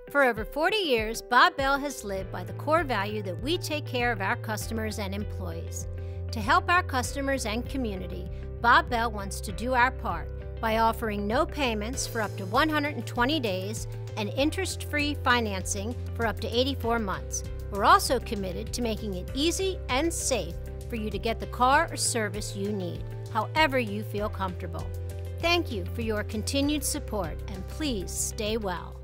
For over 40 years, Bob Bell has lived by the core value that we take care of our customers and employees. To help our customers and community, Bob Bell wants to do our part by offering no payments for up to 120 days and interest-free financing for up to 84 months. We're also committed to making it easy and safe for you to get the car or service you need, however you feel comfortable. Thank you for your continued support, and please stay well.